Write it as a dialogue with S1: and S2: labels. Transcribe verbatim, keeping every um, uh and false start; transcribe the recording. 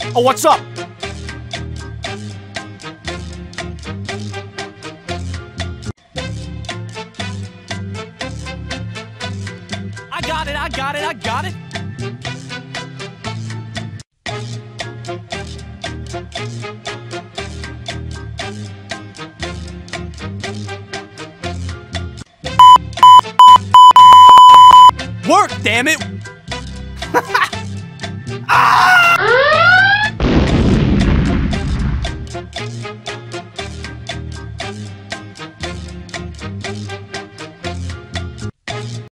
S1: Oh, what's up? I got it, I got it, I got it. Work, damn it!